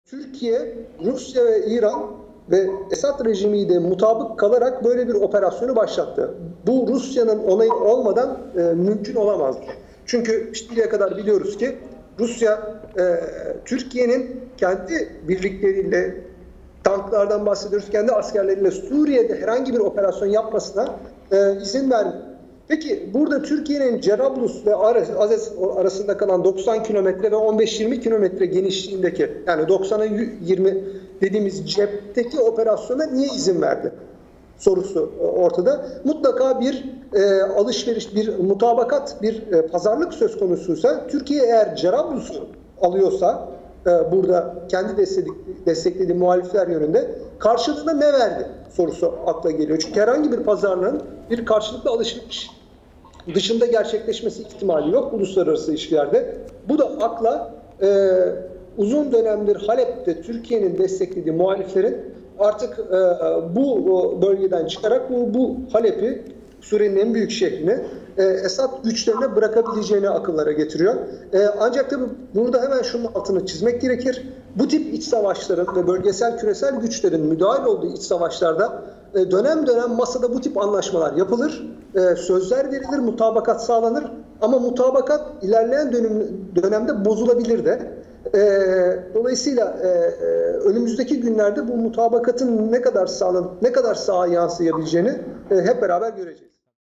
Türkiye, Rusya ve İran ve Esad rejimiyle mutabık kalarak böyle bir operasyonu başlattı. Bu Rusya'nın onayı olmadan mümkün olamazdı. Çünkü şimdiye kadar biliyoruz ki Rusya, Türkiye'nin kendi birlikleriyle, tanklardan bahsediyoruz, kendi askerleriyle Suriye'de herhangi bir operasyon yapmasına izin vermiyor. Peki burada Türkiye'nin Cerablus ve Azez arasında kalan 90 kilometre ve 15-20 kilometre genişliğindeki, yani 90'a 20 dediğimiz cepteki operasyona niye izin verdi sorusu ortada. Mutlaka bir alışveriş, bir mutabakat, bir pazarlık söz konusuysa, Türkiye eğer Cerablus'u alıyorsa burada kendi desteklediği muhalifler yönünde karşılığında ne verdi sorusu akla geliyor. Çünkü herhangi bir pazarlığın bir karşılıklı alışveriş dışında gerçekleşmesi ihtimali yok uluslararası ilişkilerde. Bu da akla uzun dönemdir Halep'te Türkiye'nin desteklediği muhaliflerin artık bu bölgeden çıkarak bu Halep'i, Suriye'nin en büyük şehrini Esad güçlerine bırakabileceğini akıllara getiriyor. Ancak tabii burada hemen şunun altını çizmek gerekir. Bu tip iç savaşların ve bölgesel küresel güçlerin müdahil olduğu iç savaşlarda dönem dönem masada bu tip anlaşmalar yapılır, sözler verilir, mutabakat sağlanır ama mutabakat ilerleyen dönemde bozulabilir de. Dolayısıyla önümüzdeki günlerde bu mutabakatın ne kadar sağa yansıyabileceğini hep beraber göreceğiz.